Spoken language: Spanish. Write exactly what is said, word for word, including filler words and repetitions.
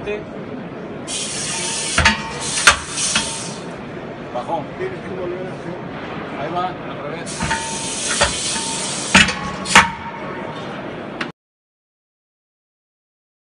fuerte. Bajó. Tienes que volver a hacer. Ahí va, al revés.